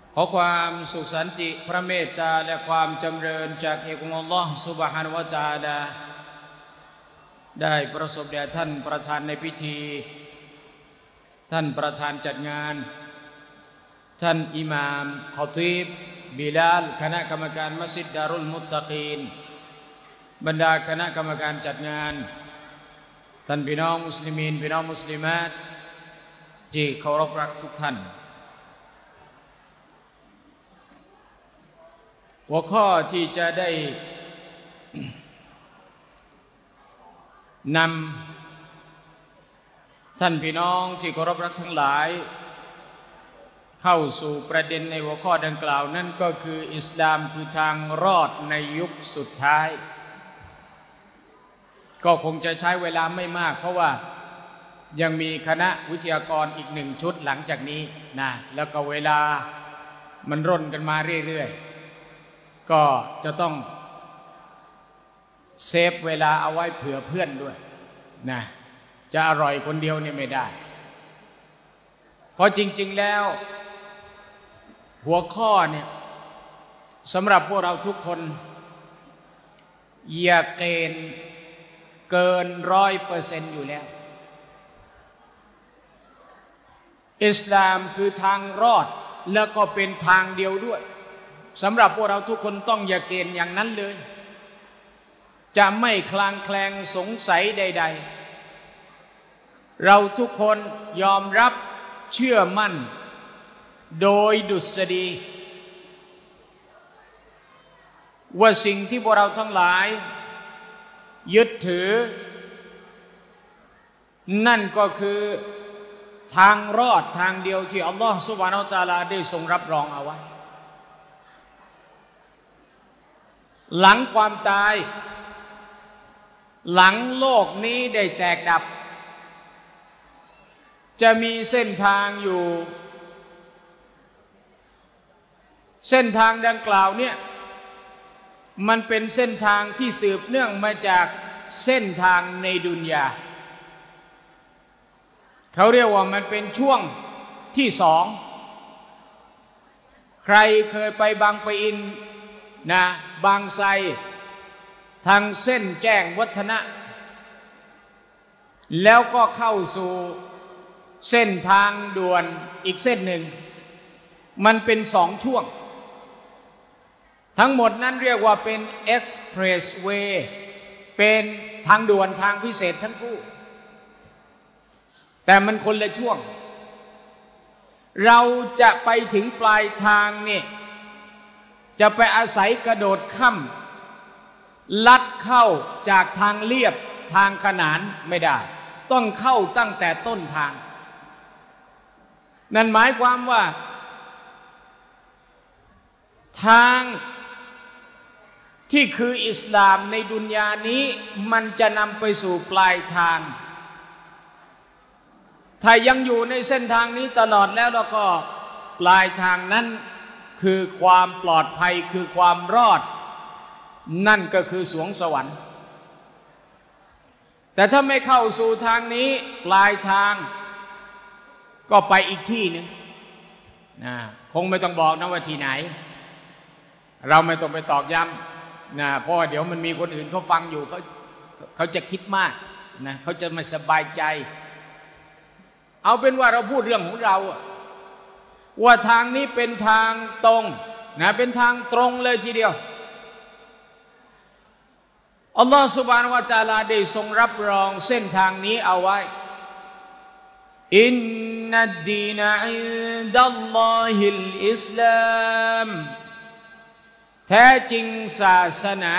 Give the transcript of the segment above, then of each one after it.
ขอความสุขสันติพระเมตตาและความจำเริญจากเอกองค์อัลลอฮฺซุบฮานะฮูวะตะอาลาได้ประสบแด่ท่านประธานในพิธีท่านประธานจัดงานท่านอิหม่ามคอตีบบิลาลคณะกรรมการมัสยิดดารุลมุตตะกีนบรรดาคณะกรรมการจัดงานท่านพี่น้องมุสลิมีนพี่น้องมุสลิมาตที่เคารพรักทุกท่านหัวข้อที่จะได้นำท่านพี่น้องที่เคารพรักทั้งหลายเข้าสู่ประเด็นในหัวข้อดังกล่าวนั่นก็คืออิสลามคือทางรอดในยุคสุดท้ายก็คงจะใช้เวลาไม่มากเพราะว่ายังมีคณะวิทยากรอีก1 ชุดหลังจากนี้นะแล้วก็เวลามันร่นกันมาเรื่อยๆก็จะต้องเซฟเวลาเอาไว้เผื่อเพื่อนด้วยนะจะอร่อยคนเดียวเนี่ยไม่ได้เพราะจริงๆแล้วหัวข้อเนี่ยสำหรับพวกเราทุกคนอย่าเกณฑ์เกิน100%อยู่แล้วอิสลามคือทางรอดแล้วก็เป็นทางเดียวด้วยสำหรับพวกเราทุกคนต้องอย่าเกณฑ์อย่างนั้นเลยจะไม่คลางแคลงสงสัยใดๆเราทุกคนยอมรับเชื่อมั่นโดยดุษฎีว่าสิ่งที่พวกเราทั้งหลายยึดถือนั่นก็คือทางรอดทางเดียวที่อัลลอฮฺซุบฮานะฮูวะตะอาลาได้ทรงรับรองเอาไว้หลังความตายหลังโลกนี้ได้แตกดับจะมีเส้นทางอยู่เส้นทางดังกล่าวเนี่ยมันเป็นเส้นทางที่สืบเนื่องมาจากเส้นทางในดุนยาเขาเรียกว่ามันเป็นช่วงที่2ใครเคยไปบางปะอินนะบางไทรทางเส้นแจ้งวัฒนะแล้วก็เข้าสู่เส้นทางด่วนอีกเส้นหนึ่งมันเป็น2 ช่วงทั้งหมดนั้นเรียกว่าเป็น Expressway เป็นทางด่วนทางพิเศษทั้งคู่แต่มันคนละช่วงเราจะไปถึงปลายทางนี่จะไปอาศัยกระโดดข้ามลัดเข้าจากทางเลียบทางขนานไม่ได้ต้องเข้าตั้งแต่ต้นทางนั่นหมายความว่าทางที่คืออิสลามในดุนยานี้มันจะนำไปสู่ปลายทางถ้ายังอยู่ในเส้นทางนี้ตลอดแล้วก็ปลายทางนั้นคือความปลอดภัยคือความรอดนั่นก็คือสวงสวรรค์แต่ถ้าไม่เข้าสู่ทางนี้ปลายทางก็ไปอีกที่หนึ่งคงไม่ต้องบอกนะว่าที่ไหนเราไม่ต้องไปตอกย้ำเพราะเดี๋ยวมันมีคนอื่นเขาฟังอยู่เขาจะคิดมากนะเขาจะไม่สบายใจเอาเป็นว่าเราพูดเรื่องของเราว่าทางนี้เป็นทางตรงเป็นทางตรงเลยทีเดียวอัลลอฮฺซุบฮานะฮูวะตะอาลาได้ทรงรับรองเส้นทางนี้เอาไว้อินนัดดีนอินดัลลอฮิลอิสลามแท้จริงศาสนา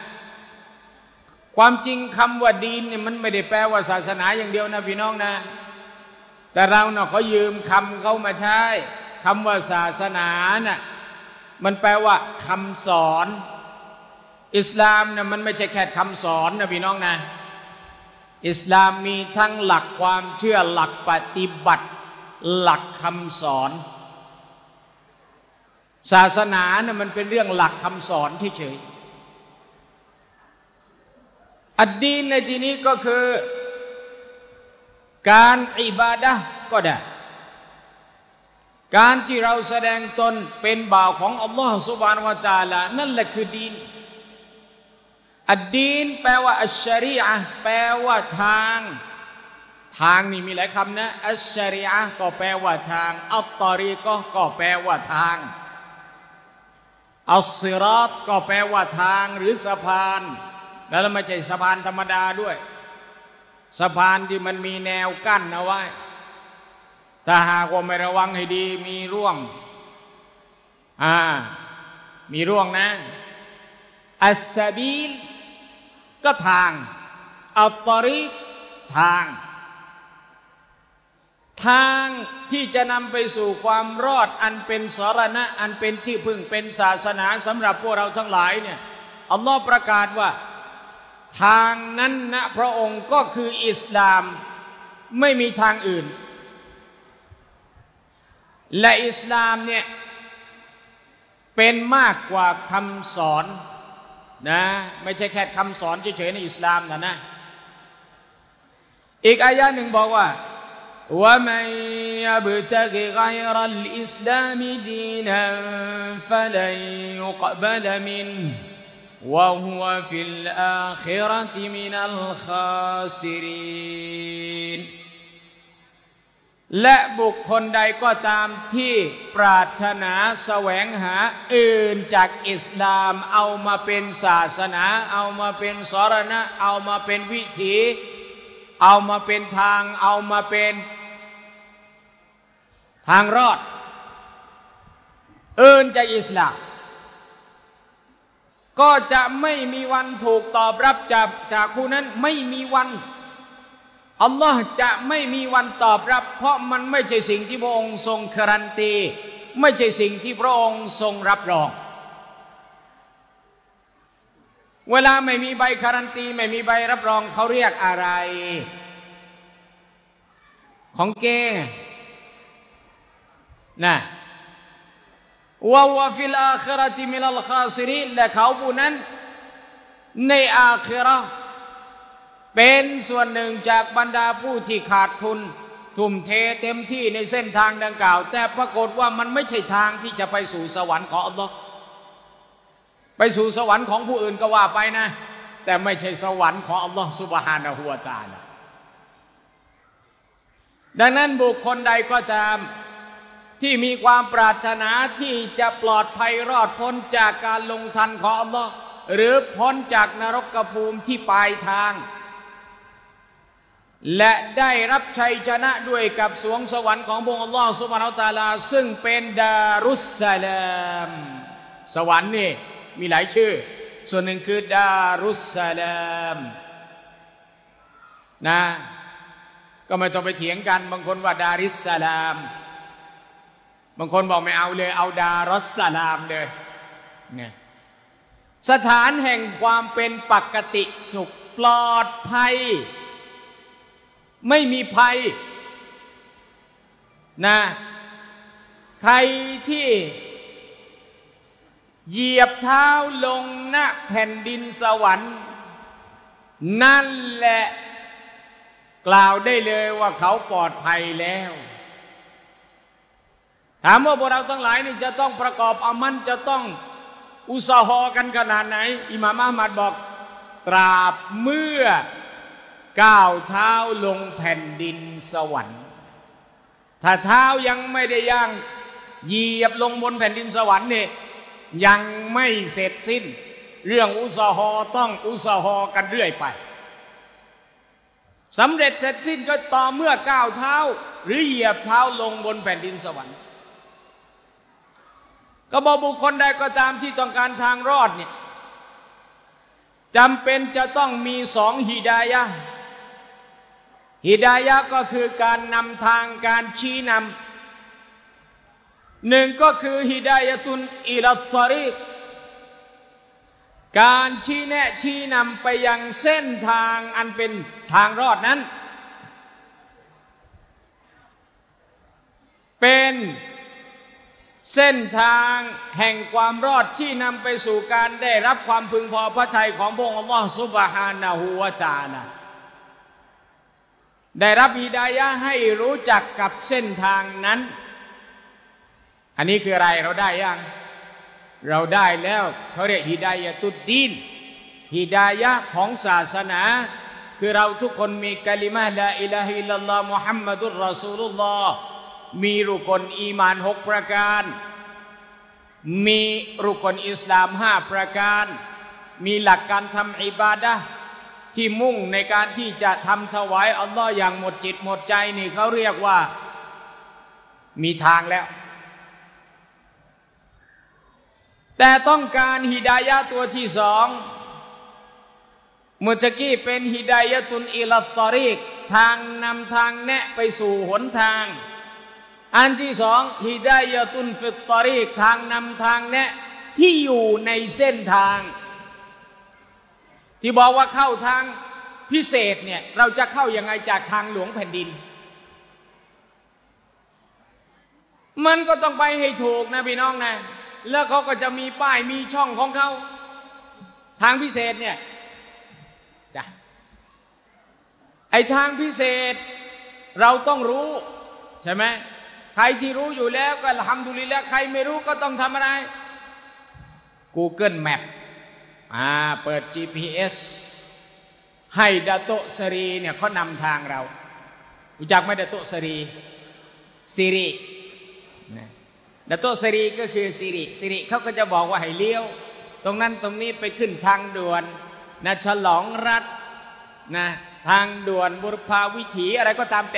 ความจริงคำว่าดีนเนี่ยมันไม่ได้แปลว่าศาสนาอย่างเดียวนะพี่น้องนะแต่เราเนาะเขายืมคำเขามาใช้คำว่าศาสนาน่ะมันแปลว่าคำสอนอิสลามเนี่ยมันไม่ใช่แค่คำสอนนะพี่น้องนะอิสลามมีทั้งหลักความเชื่อหลักปฏิบัติหลักคำสอนศาสนาเนี่ยมันเป็นเรื่องหลักคำสอนเฉยๆอัดดีนในที่นี้ก็คือการอิบาดะห์ก็ได้การที่เราแสดงตนเป็นบ่าวของอัลลอฮฺซุบฮานะฮูวะตะอาลานั่นแหละคือดีนอัดดีนแปลว่าอัชชะรีอะห์แปลว่าทางนี่มีหลายคำนะอัชชะรีอะห์ก็แปลว่าทางอัตตอรีก็แปลว่าทางอัสซิรอตก็แปลว่าทางหรือสะพานแล้วไม่ใช่สะพานธรรมดาด้วยสะพานที่มันมีแนวกั้นเอาไว้ถ้าหากว่าไม่ระวังให้ดีมีร่วงมีร่วงนะอัสซะบีลก็ทางอัตตอรีกทางที่จะนำไปสู่ความรอดอันเป็นสรณะอันเป็นที่พึ่งเป็นศาสนาสำหรับพวกเราทั้งหลายเนี่ยอัลลอฮ์ประกาศว่าทางนั้นนะพระองค์ก็คืออิสลามไม่มีทางอื่นและอิสลามเนี่ยเป็นมากกว่าคำสอนนะไม่ใช่แค่คำสอนเฉยๆในอิสลามนะอีกอายะหนึ่งบอกว่าومن يبتغ غير الإسلام دينا فلن يقبل منه وهو في الآخرة من الخاسرين และบุคคลใดก็ตามที่ปรารถนาแสวงหาอื่นจากอิสลามเอามาเป็นศาสนาเอามาเป็นสรณะเอามาเป็นวิถีเอามาเป็นทางเอามาเป็นทางรอดอื่นจากอิสลามก็จะไม่มีวันถูกตอบรับจากผู้นั้นไม่มีวันอัลลอฮ์จะไม่มีวันตอบรับเพราะมันไม่ใช่สิ่งที่พระองค์ทรงการันตีไม่ใช่สิ่งที่พระองค์ทรงรับรองเวลาไม่มีใบการันตีไม่มีใบรับรองเขาเรียกอะไรของเก้นะวะฟิลอาคิเราะติมินัลคาซิรินและเขาผู้นั้นในอาคิเราะห์เป็นส่วนหนึ่งจากบรรดาผู้ที่ขาดทุนทุ่มเทเต็มที่ในเส้นทางดังกล่าวแต่ปรากฏว่ามันไม่ใช่ทางที่จะไปสู่สวรรค์ของอัลลอฮ์ไปสู่สวรรค์ของผู้อื่นก็ว่าไปนะแต่ไม่ใช่สวรรค์ของอัลลอฮ์ซุบฮานะฮูวะตะอาลาดังนั้นบุคคลใดก็ตามที่มีความปรารถนาที่จะปลอดภัยรอดพ้นจากการลงทันของอัลลอฮ์หรือพ้นจากนรกภูมิที่ปลายทางและได้รับชัยชนะด้วยกับสวงสวรรค์ของพระองค์อัลลอฮ์ซุบฮานะฮูวะตะอาลาซึ่งเป็นดารุสสลามสวรรค์นี่มีหลายชื่อส่วนหนึ่งคือดารุสสลามนะก็ไม่ต้องไปเถียงกันบางคนว่าดาริสสลามบางคนบอกไม่เอาเลยเอาดารัสสลามเลยเนี่ยสถานแห่งความเป็นปกติสุขปลอดภัยไม่มีภัยนะใครที่เหยียบเท้าลงณแผ่นดินสวรรค์นั่นแหละกล่าวได้เลยว่าเขาปลอดภัยแล้วถามว่าพวกเราทั้งหลายนี่จะต้องประกอบอามันจะต้องอุตสาหะกันขนาดไหนอิหม่ามอะห์มัดบอกตราบเมื่อก้าวเท้าลงแผ่นดินสวรรค์ถ้าเท้ายังไม่ได้ย่างเหยียบลงบนแผ่นดินสวรรค์นี่ยังไม่เสร็จสิ้นเรื่องอุตสาหะต้องอุตสาหะกันเรื่อยไปสำเร็จเสร็จสิ้นก็ต่อเมื่อก้าวเท้าหรือเหยียบเท้าลงบนแผ่นดินสวรรค์ก็บอกบุคคลใดก็ตามที่ต้องการทางรอดเนี่ยจำเป็นจะต้องมีสองฮิดายะห์ฮิดายะห์ก็คือการนำทางการชี้นำหนึ่งก็คือฮิดายะตุนอิลัตตอรีกการชี้แนะชี้นำไปยังเส้นทางอันเป็นทางรอดนั้นเป็นเส้นทางแห่งความรอดที่นำไปสู่การได้รับความพึงพอพระทัยของพระองค์อัลลอฮฺซุบฮานะฮูวะตะอาลาได้รับฮิดายะห์ให้รู้จักกับเส้นทางนั้นอันนี้คืออะไรเราได้ยังเราได้แล้วเขาเรียกฮิดายะตุดดีนฮิดายะของศาสนาคือเราทุกคนมีกะลิมะฮ์ลาอิลาฮะอิลลัลลอฮ์มุฮัมมัดุรรอซูลุลลอฮ์มีรุกลอีมาน6ประการมีรุกลอิสลาม5ประการมีหลักการทำอิบาดะห์ที่มุ่งในการที่จะทำถวายอัลลอฮ์อย่างหมดจิตหมดใจนี่เขาเรียกว่ามีทางแล้วแต่ต้องการฮิดายะตัวที่สองมุตะกี้เป็นฮิดายะตุนอิลัตตอรีกทางนำทางแนะไปสู่หนทางอันที่สองฮิดายะตุนฟิตตอรีกทางนำทางแนะที่อยู่ในเส้นทางที่บอกว่าเข้าทางพิเศษเนี่ยเราจะเข้ายังไงจากทางหลวงแผ่นดินมันก็ต้องไปให้ถูกนะพี่น้องนะแล้วเขาก็จะมีป้ายมีช่องของเขาทางพิเศษเนี่ยจ้ะไอ้ทางพิเศษเราต้องรู้ใช่ไหมใครที่รู้อยู่แล้วก็อัลฮัมดุลิลละห์ใครไม่รู้ก็ต้องทำอะไร Google Map เปิด GPS ให้ดาโตะสรีเนี่ยเขานำทางเรารู้จักไหมดาโตะสรีซิริดาโตะสรีก็คือซิริเขาก็จะบอกว่าให้เลี้ยวตรงนั้นตรงนี้ไปขึ้นทางด่วนนะฉลองรัฐนะทางด่วนบุรพาวิถีอะไรก็ตาม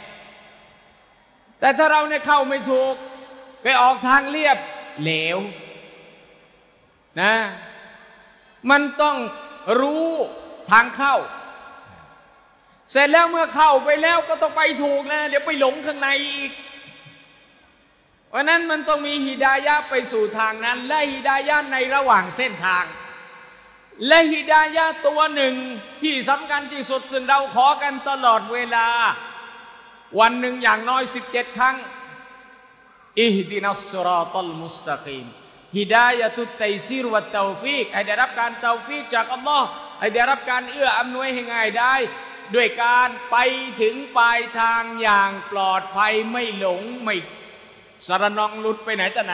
แต่ถ้าเราเนี่ยเข้าไม่ถูกไปออกทางเลียบเหลวนะมันต้องรู้ทางเข้าเสร็จแล้วเมื่อเข้าไปแล้วก็ต้องไปถูกนะเดี๋ยวไปหลงข้างในอีกเพราะนั้นมันต้องมีฮิดายะห์ไปสู่ทางนั้นและฮิดายะห์ในระหว่างเส้นทางและฮิดายะห์ตัวหนึ่งที่สำคัญที่สุดซึ่งเราขอกันตลอดเวลาวันหนึ่งอย่างน้อย17ครั้งอิฮดินัสศิรอตัลมุสตะกีมฮิดายะตุตตัยซีรวัตเตาฟีกให้ได้รับการเตาฟีกจากอัลลอฮ์ให้ได้รับการเอื้ออำนวยให้ง่ายได้ด้วยการไปถึงปลายทางอย่างปลอดภัยไม่หลงไม่สารนองหลุดไปไหนแต่ไหน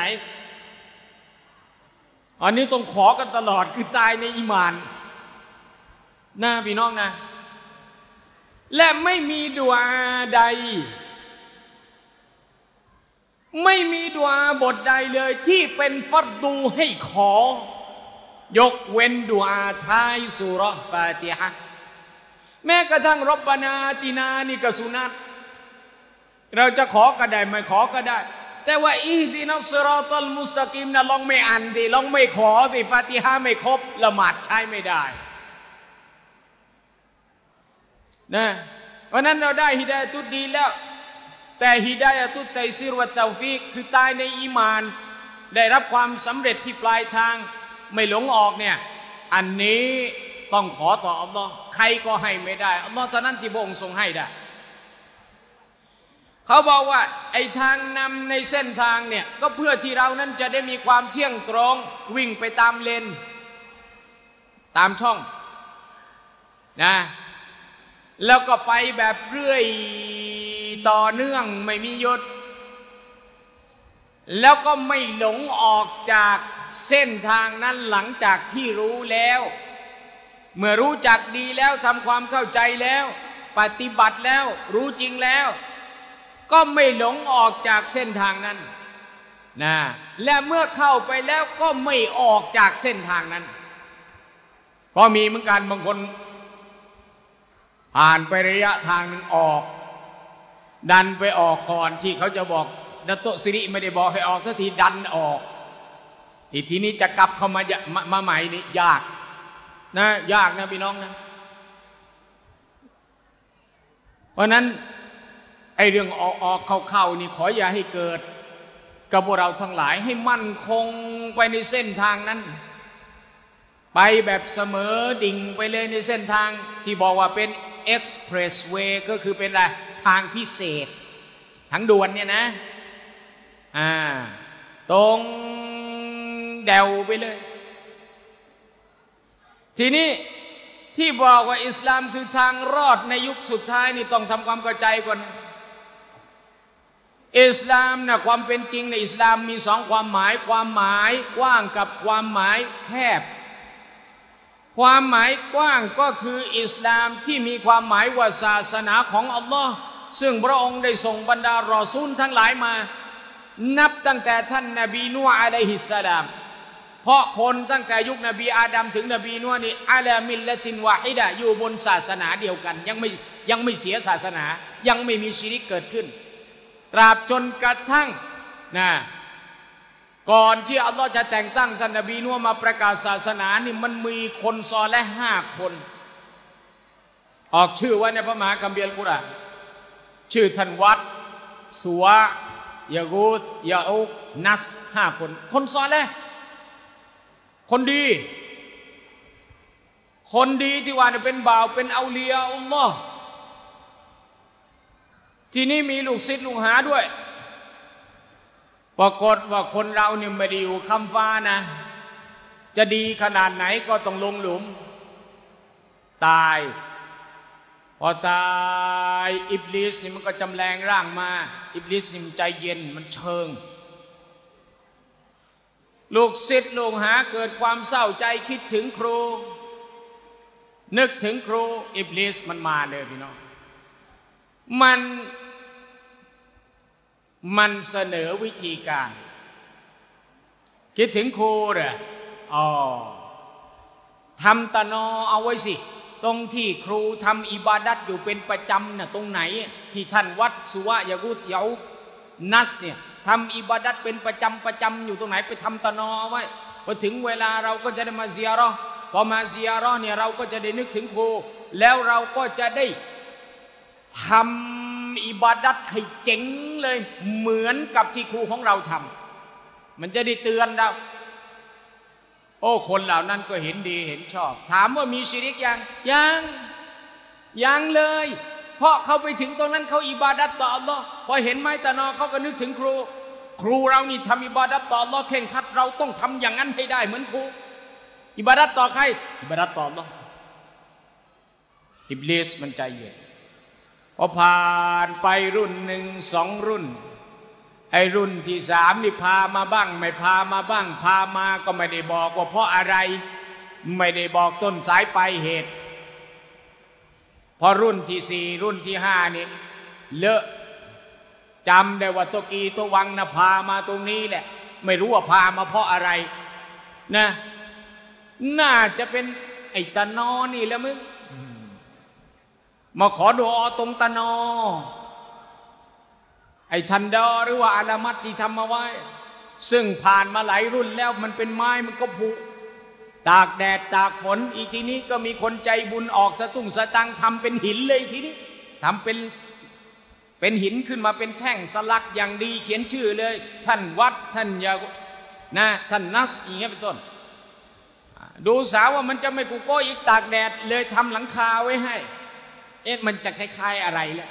อันนี้ต้องขอกันตลอดคือตายในอีหม่านนะพี่น้องนะและไม่มีดุอาใดไม่มีดุอาบทใดเลยที่เป็นฟัรดูให้ขอยกเว้นดุอาท้ายซูเราะห์ฟาติฮะห์แม้กระทั่งร็อบบานาอาตินานี่ก็สุนัตเราจะขอก็ได้ไม่ขอก็ได้แต่ว่าอิฮดินัสศิรอตัลมุสตะกีมนะลองไม่อ่านดิลองไม่ขอดิฟาติฮะห์ไม่ครบละหมาดใช้ไม่ได้นะเพราะนั้นเราได้ฮิดายะตุดดีแล้วแต่ฮิดายะตุตตัยซีรวัตเตาฟีกคือตายในอีมานได้รับความสำเร็จที่ปลายทางไม่หลงออกเนี่ยอันนี้ต้องขอต่ออัลลอฮ์ใครก็ให้ไม่ได้อัลลอฮ์เท่านั้นที่พระองค์ทรงให้ได้เขาบอกว่าไอ้ทางนำในเส้นทางเนี่ยก็เพื่อที่เรานั้นจะได้มีความเที่ยงตรงวิ่งไปตามเลนตามช่องนะแล้วก็ไปแบบเรื่อยต่อเนื่องไม่มีหยุดแล้วก็ไม่หลงออกจากเส้นทางนั้นหลังจากที่รู้แล้วเมื่อรู้จักดีแล้วทำความเข้าใจแล้วปฏิบัติแล้วรู้จริงแล้วก็ไม่หลงออกจากเส้นทางนั้นนะและเมื่อเข้าไปแล้วก็ไม่ออกจากเส้นทางนั้นก็มีเหมือนกันบางคนผ่านไประยะทางนึงออกดันไปออกก่อนที่เขาจะบอกดาโตะซิริไม่ได้บอกให้ออกสักทีดันออกทีนี้จะกลับเข้ามาใหม่นี่ยากนะยากนะพี่น้องนะเพราะนั้นไอ้เรื่องออกเข้านี่ขออย่าให้เกิดกับพวกเราทั้งหลายให้มั่นคงไปในเส้นทางนั้นไปแบบเสมอดิ่งไปเลยในเส้นทางที่บอกว่าเป็น expressway ก็คือเป็นอะไรทางพิเศษทางด่วนเนี่ยนะตรงแดวไปเลยทีนี้ที่บอกว่าอิสลามคือทางรอดในยุคสุดท้ายนี่ต้องทำความเข้าใจก่อนอิสลามนะความเป็นจริงในอิสลามมีสองความหมายความหมายกว้างกับความหมายแคบความหมายกว้างก็คืออิสลามที่มีความหมายว่าศาสนาของอัลลอฮ์ซึ่งพระองค์ได้ส่งบรรดารอซูลทั้งหลายมานับตั้งแต่ท่านนบีนูห์อะลัยฮิสสลามเพราะคนตั้งแต่ยุคนบีอาดัมถึงนบีนูห์นี่อะลามิลละตินวาฮิดะอยู่บนศาสนาเดียวกันยังไม่เสียศาสนายังไม่มีชิริกเกิดขึ้นตราบจนกระทั่งก่อนที่อัลลอฮ์จะแต่งตั้งท่านนบีนูห์มาประกาศศาสนานี่มันมีคนซอลิห์5 คนออกชื่อไว้ในพระมหาคัมภีร์อัลกุรอานชื่อท่านวัดสุวะยะกูธยะอุกนัส5 คนคนซอลิห์คนดีที่ว่าเป็นบ่าวเป็นเอาลียาอัลลอฮ์ทีนี้มีลูกศิษย์ลูกหาด้วยปรากฏว่าคนเราเนี่ยไม่ได้อยู่คำฟ้านะจะดีขนาดไหนก็ต้องลงหลุมตายพอตายอิบลิสนี่มันก็จำแรงร่างมาอิบลิสนี่มันใจเย็นมันเชิงลูกศิษย์ลูกหาเกิดความเศร้าใจคิดถึงครูนึกถึงครูอิบลิสมันมาเลยพี่น้องมันเสนอวิธีการคิดถึงครูเหรอทำตะนอเอาไว้สิตรงที่ครูทำอิบาดัตอยู่เป็นประจำน่ะตรงไหนที่ท่านวัดสุวะยะกูธยะอุกนัสเนี่ยทำอิบาดัตเป็นประจำอยู่ตรงไหนไปทำตะนอเอาไว้พอถึงเวลาเราก็จะได้มาซิยาเราะห์พอมาซิยาเราะห์เนี่ยเราก็จะได้นึกถึงครูแล้วเราก็จะได้ทำอิบาดัตให้เจ๋งเลยเหมือนกับที่ครูของเราทำมันจะได้เตือนเราคนเหล่านั้นก็เห็นดีเห็นชอบถามว่ามีชิริกยังเลยเพราะเขาไปถึงตรงนั้นเขาอิบาดัตต่ออัลลอฮ์พอเห็นไม้ตะนอเขาก็นึกถึงครูเรานี่ทำอิบาดัตต่ออัลลอฮ์เข่งคัดเราต้องทำอย่างนั้นให้ได้เหมือนครูอิบาดัตต่อใครอิบาดัตต่ออัลลอฮ์อิบลิสมันใจเย็นพอผ่านไปรุ่น1 2 รุ่นไอ้รุ่นที่3นี่พามาบ้างไม่พามาบ้างพามาก็ไม่ได้บอกว่าเพราะอะไรไม่ได้บอกต้นสายปลายเหตุพอรุ่นที่4รุ่นที่5นี่เลอะจำได้ว่าตัวกีตัววังนะพามาตรงนี้แหละไม่รู้ว่าพามาเพราะอะไรนะน่าจะเป็นไอ้ตะนอนี่แล้วมึงมาขอดุอาตรงตะนอไอ้ทันดอหรือว่าอาลามัตที่ทำมาไว้ซึ่งผ่านมาหลายรุ่นแล้วมันเป็นไม้มันก็ผุตากแดดตากฝนอีกทีนี้ก็มีคนใจบุญออกสตุ้งสตังทำเป็นหินเลยทีนี้ทำเป็นหินขึ้นมาเป็นแท่งสลักอย่างดีเขียนชื่อเลยท่านวัดท่านยาท่านนัสอย่างเงี้ยเป็นต้นดูสาวว่ามันจะไม่กุโก้อีกตากแดดเลยทำหลังคาไว้ให้มันจะคล้ายๆอะไรแล้ว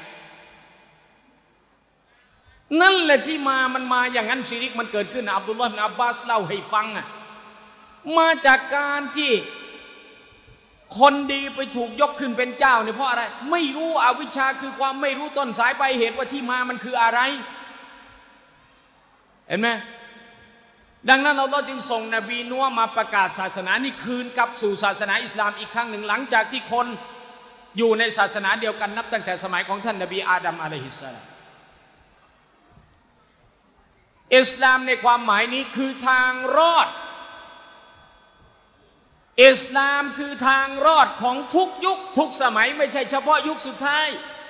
นั่นแหละที่มันมาอย่างนั้นชิริกมันเกิดขึ้นอับดุลลอฮ์บินอับบาสเล่าให้ฟังมาจากการที่คนดีไปถูกยกขึ้นเป็นเจ้าเนี่ยเพราะอะไรไม่รู้อวิชชาคือความไม่รู้ต้นสายปลายเหตุว่าที่มันคืออะไรเห็นไหมดังนั้นอัลลอฮ์จึงส่งนบีนูห์มาประกาศศาสนานี่คืนกลับสู่ศาสนาอิสลามอีกครั้งหนึ่งหลังจากที่คนอยู่ในศาสนาเดียวกันนับตั้งแต่สมัยของท่านนบีอาดัมอะลัยฮิสสลามอิสลามในความหมายนี้คือทางรอดอิสลามคือทางรอดของทุกยุคทุกสมัยไม่ใช่เฉพาะยุคสุดท้าย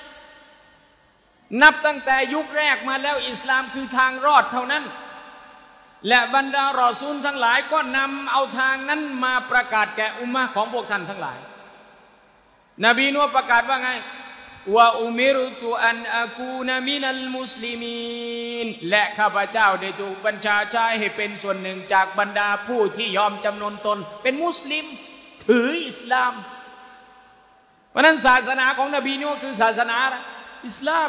นับตั้งแต่ยุคแรกมาแล้วอิสลามคือทางรอดเท่านั้นและบรรดารอซูลทั้งหลายก็นำเอาทางนั้นมาประกาศแก่อุมมะห์ของพวกท่านทั้งหลายนบีนูห์ประกาศว่าไงวะอุมิรุตุอันอะกูนมินัลมุสลิมีนและข้าพเจ้าได้ถูกบัญชาใช้ให้เป็นส่วนหนึ่งจากบรรดาผู้ที่ยอมจำนนตนเป็นมุสลิมถืออิสลามเพราะนั้นศาสนาของนบีนูห์คือศาสนาอิสลาม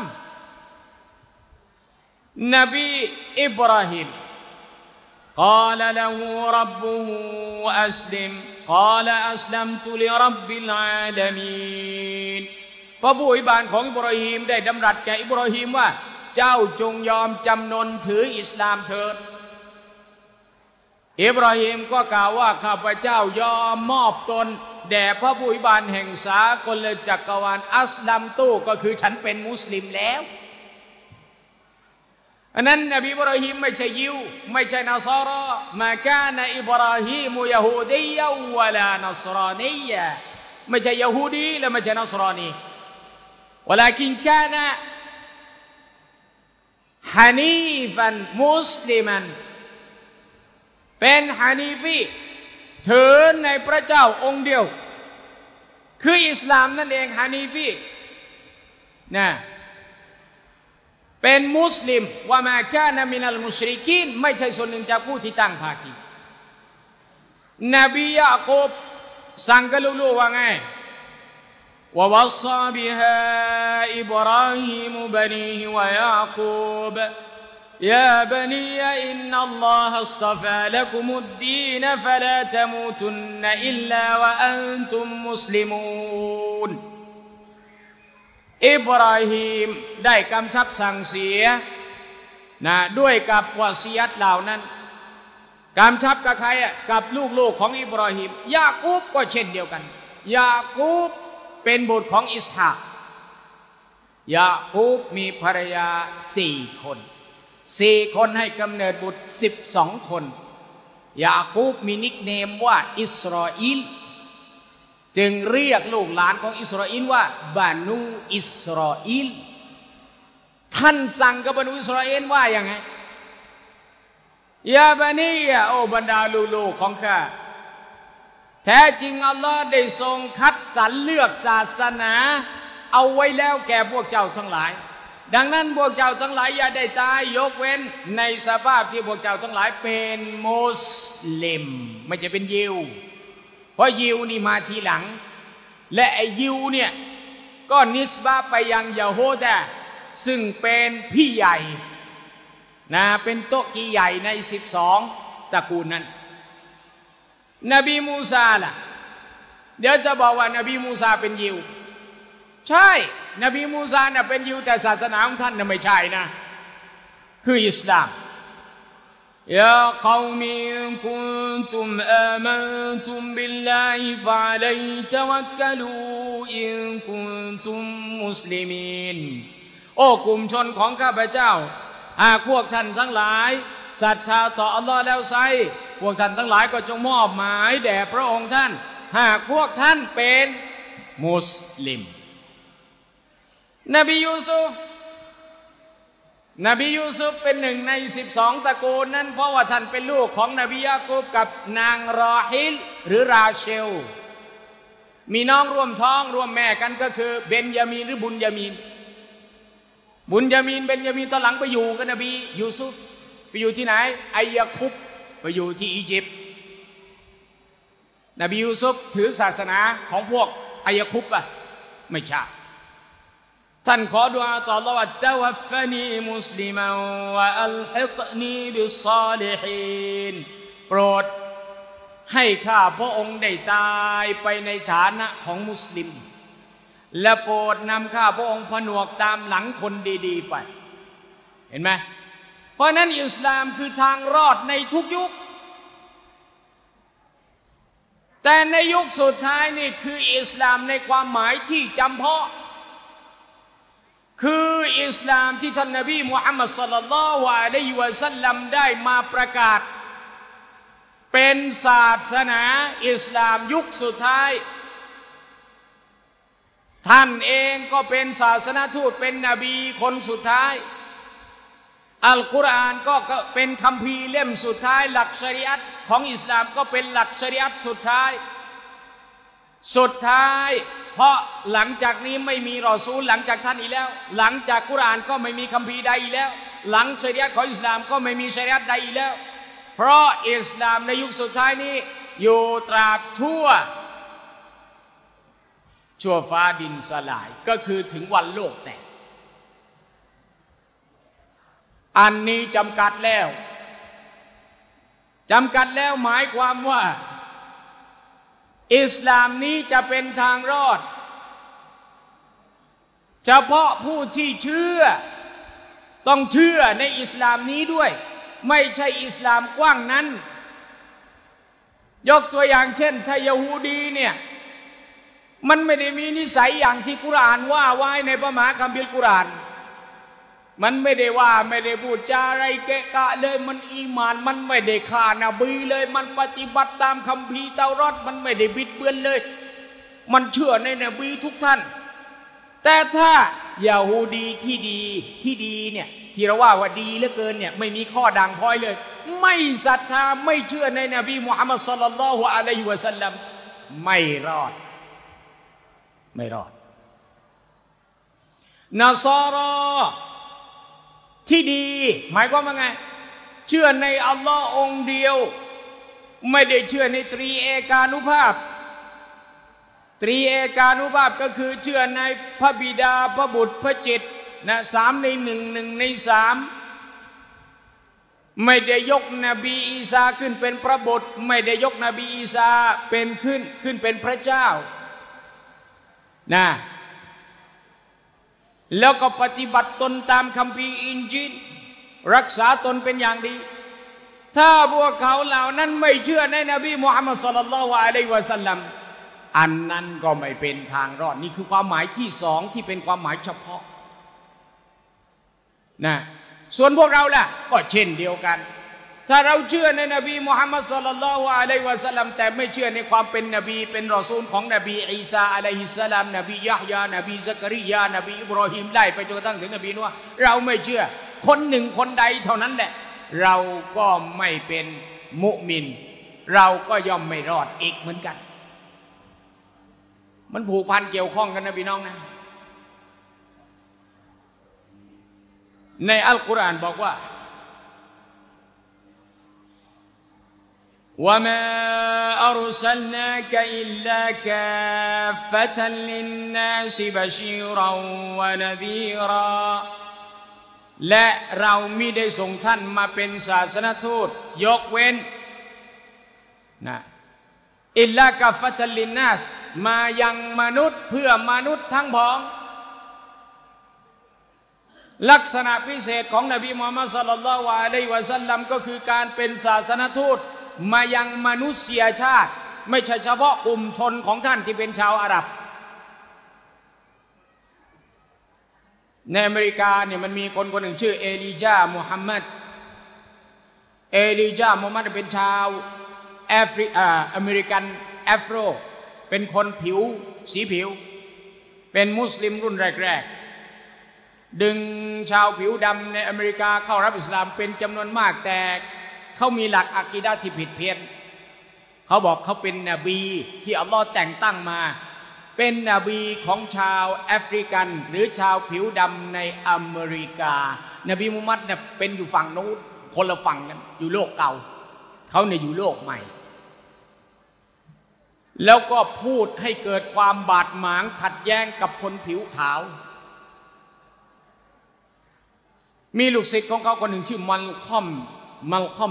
นบีอิบราฮิมقال له ربه أسلم قال أسلمت لرب العالمين พระผู้อภิบาลของอิบราฮิมได้ดำรัสแก่อิบราฮิมว่าเจ้าจงยอมจำนนถืออิสลามเถิดอิบราฮิมก็กล่าวว่าข้าพเจ้ายอมมอบตนแด่พระผู้อภิบาลแห่งสากลจักรวาลอัสลัมตู้ก็คือฉันเป็นมุสลิมแล้วอันนั้นนบีอิบราฮิมไม่ใช่ยิวไม่ใช่นาซารามาคานะอิบราฮิมยะฮูดียะวะลานัสรานียะไม่ใช่ยะฮูดีและไม่ใช่นัสรานีولكن كان حنيفا مسلما เป็นฮานีฟีถือในพระเจ้าองค์เดียวคืออิสลามนั่นเองฮานีฟีนะเป็นมุสลิมว่ามาคานะมินัลมุชริกีนไม่ใช่ส่วนหนึ่งจากผู้ที่ตั้งภาคีนบียะกูบสั่งกับลูกๆว่าไงووصى بها إبراهيم بنيه ويعقوب يا بني إن الله اصطفى لكم الدين فلا تموتن إلا وأنتم مسلمون อิบราฮิมได้กำชับสั่งเสียนะด้วยกับวะซียัตเหล่านั้นกำชับกับใครกับลูกๆของอิบราฮิมยากูบก็เช่นเดียวกันยากูบเป็นบุตรของอิสฮากยากูบมีภรรยา4 คนให้กำเนิดบุตร12 คนยากูบมีนิกเนมว่าอิสราเอลจึงเรียกลูกหลานของอิสราเอลว่าบานูอิสราเอลท่านสั่งกับบานูอิสราเอลว่าอย่างไงยาบานีโอบรรดาลูกๆของข้าแท้จริงอัลลอฮ์ได้ทรงคัดสรรเลือกศาสนาเอาไว้แล้วแก่พวกเจ้าทั้งหลายดังนั้นพวกเจ้าทั้งหลายอย่าได้ตายยกเว้นในสภาพที่พวกเจ้าทั้งหลายเป็นมุสลิมไม่จะเป็นยิวเพราะยิวนี่มาทีหลังและไอ้ยิวเนี่ยก็นิสบะไปยังยะโฮดะซึ่งเป็นพี่ใหญ่นะเป็นโต๊ะกี่ใหญ่ใน12ตระกูลนั้นนบีมูซาล่ะเดี๋ยวจะบอกว่านบีมูซาเป็นยิวใช่นบีมูซาน่ะเป็นยิวแต่ศาสนาของท่านน่ะไม่ใช่นะคืออิสลามยาคอมิกุนตุมอามันตุมบิลลาฮิฟะอะลัยฮิตะวักกะลูอินกุนตุมมุสลิมีนโอ้กลุ่มชนของข้าพเจ้าหากพวกท่านทั้งหลายศรัทธาต่ออัลลอฮ์แล้วไซพวกท่านทั้งหลายก็จงมอบหมายแด่พระองค์ท่านหากพวกท่านเป็นมุสลิมนบียูซุฟเป็นหนึ่งใน12ตระกูลนั้นเพราะว่าท่านเป็นลูกของนบียะกูบกับนางรอฮิลหรือราเชลมีน้องร่วมท้องร่วมแม่กันก็คือเบนยามีนหรือบุญยามีนเบนยามีนตอนหลังไปอยู่กับนบียูซุฟไปอยู่ที่ไหนไอยะคุบไปอยู่ที่อียิปต์นบียูซุฟถือศาสนาของพวกอายะคุบอ่ะไม่ใช่ท่านขอดุอาต่ออัลเลาะห์ว่าตะวัฟฟานีมุสลิมันวะอัลฮิกนีบิศศอลิฮีนโปรดให้ข้าพระองค์ได้ตายไปในฐานะของมุสลิมและโปรดนำข้าพระองค์ผนวกตามหลังคนดีๆไปเห็นไหมเพราะนั้นอิสลามคือทางรอดในทุกยุคแต่ในยุคสุดท้ายนี่คืออิสลามในความหมายที่จำเพาะคืออิสลามที่ท่านนบีมุฮัมมัดศ็อลลัลลอฮุอะลัยฮิวะซัลลัมได้มาประกาศเป็นศาสนาอิสลามยุคสุดท้ายท่านเองก็เป็นศาสนทูตเป็นนบีคนสุดท้ายอัลกุรอานก็เป็นคัมภีร์เล่มสุดท้ายหลักชะรีอะห์ของอิสลามก็เป็นหลักชะรีอะห์สุดท้ายเพราะหลังจากนี้ไม่มีรอซูลหลังจากท่านอีกแล้วหลังจากกุรอานก็ไม่มีคัมภีร์ใดอีกแล้วหลังชะรีอะห์ของอิสลามก็ไม่มีชะรีอะห์ใดอีกแล้วเพราะอิสลามในยุคสุดท้ายนี้อยู่ตราบชั่วฟ้าดินสลายก็คือถึงวันโลกแตกอันนี้จำกัดแล้วหมายความว่าอิสลามนี้จะเป็นทางรอดเฉพาะผู้ที่เชื่อต้องเชื่อในอิสลามนี้ด้วยไม่ใช่อิสลามกว้างนั้นยกตัวอย่างเช่นถ้ายะฮูดีเนี่ยมันไม่ได้มีนิสัยอย่างที่กุรอานว่าไว้ในพระมหาคัมภีร์กุรอานมันไม่ได้ว่าไม่ได้พูดจาอะไรเกะกะเลยมันอีหม่านมันไม่ได้ฆ่านบีเลยมันปฏิบัติตามคัมภีร์เตารอดมันไม่ได้บิดเบือนเลยมันเชื่อในนบีทุกท่านแต่ถ้ายะฮูดีที่ดีเนี่ยที่เราว่าดีเหลือเกินเนี่ยไม่มีข้อด่างพร้อยเลยไม่ศรัทธาไม่เชื่อในนบีมุฮัมมัดศ็อลลัลลอฮุอะลัยฮิวะซัลลัมไม่รอดนัสรอที่ดีหมายความว่าไงเชื่อในอัลลอฮ์องค์เดียวไม่ได้เชื่อในตรีเอกานุภาพตรีเอกานุภาพก็คือเชื่อในพระบิดาพระบุตรพระจิตนะ3 ใน 1 1 ใน 3ไม่ได้ยกนบีอีสาขึ้นเป็นพระบุตรไม่ได้ยกนบีอีสาเป็นขึ้นเป็นพระเจ้านะแล้วก็ปฏิบัติตนตามคัมภีร์อินจีลรักษาตนเป็นอย่างดีถ้าพวกเขาเหล่านั้นไม่เชื่อในนบีมุฮัมมัดศ็อลลัลลอฮุอะลัยฮิวะซัลลัมอันนั้นก็ไม่เป็นทางรอดนี่คือความหมายที่สองที่เป็นความหมายเฉพาะนะส่วนพวกเราล่ะก็เช่นเดียวกันถ้าเราเชื่อในนบีมุฮัมมัดศ็อลลัลลอฮุอะลัยฮิวะซัลลัมแต่ไม่เชื่อในความเป็นนบีเป็นรอซูลของนบีอีสาอะลัยฮิสสลามนบียะฮยานบีซักริยานบีอิบรอฮีมไล่ไปจนกระทั่งถึงนบีนัวเราไม่เชื่อคนหนึ่งคนใดเท่านั้นแหละเราก็ไม่เป็นมุมินเราก็ย่อมไม่รอดอีกเหมือนกันมันผูกพันเกี่ยวข้องกันนะพี่น้องนะในอัลกุรอานบอกว่าوما أرسلناك إلا كافة للناس بشيرا ونذيرا และเรามิได้ส่งท่านมาเป็นศาสนทูตยกเว้นนะอิลลากาฟะตัลลินนัสมายังมนุษย์เพื่อมนุษย์ทั้งพ้องลักษณะพิเศษของนบีมุฮัมมัดศ็อลลัลลอฮุอะลัยฮิวะซัลลัมก็คือการเป็นศาสนทูตมายังมนุษยชาติไม่ใช่เฉพาะกลุ่มชนของท่านที่เป็นชาวอาหรับในอเมริกาเนี่ยมันมีคนหนึ่งชื่อเอลีจามุฮัมมัดเป็นชาวอเมริกันแอฟโรเป็นคนสีผิวเป็นมุสลิมรุ่นแรกๆดึงชาวผิวดำในอเมริกาเข้ารับอิสลามเป็นจำนวนมากแต่เขามีหลักอะกีดะห์ที่ผิดเพี้ยนเขาบอกเขาเป็นนบีที่อัลลอฮ์แต่งตั้งมาเป็นนบีของชาวแอฟริกันหรือชาวผิวดำในอเมริกานบีมุฮัมมัดเนี่ยเป็นอยู่ฝั่งนู้นคนละฝั่งกันอยู่โลกเก่าเขาเนี่ยอยู่โลกใหม่แล้วก็พูดให้เกิดความบาดหมางขัดแย้งกับคนผิวขาวมีลูกศิษย์ของเขาคนหนึ่งชื่อมัลคอม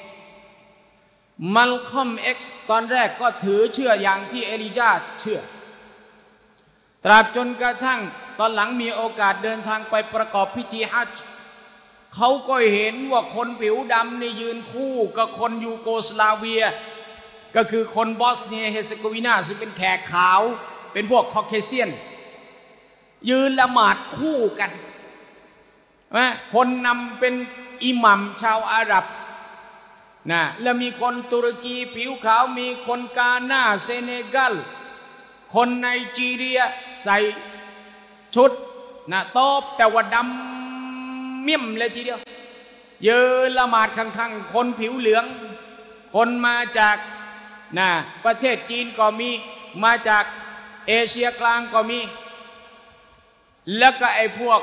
X ตอนแรกก็ถือเชื่ออย่างที่เอลิจาเชื่อตราบจนกระทั่งตอนหลังมีโอกาสเดินทางไปประกอบพิธีฮัจญ์เขาก็เห็นว่าคนผิวดำนี่ยืนคู่กับคนยูโกสลาเวียก็คือคนบอสเนียเฮอร์เซโกวีนาซึ่งเป็นแขกขาวเป็นพวกคอเคเซียนยืนละหมาดคู่กันคนนำเป็นอิหมัมชาวอาหรับนะแล้วมีคนตุรกีผิวขาวมีคนกาหน้าเซเนกัลคนไนจีเรียใส่ชุดนะโต๊ะแต่ว่าดำเมี่ยมเลยทีเดียวยืนละหมาดข้างๆคนผิวเหลืองคนมาจากนะประเทศจีนก็มีมาจากเอเชียกลางก็มีแล้วก็ไอ้พวก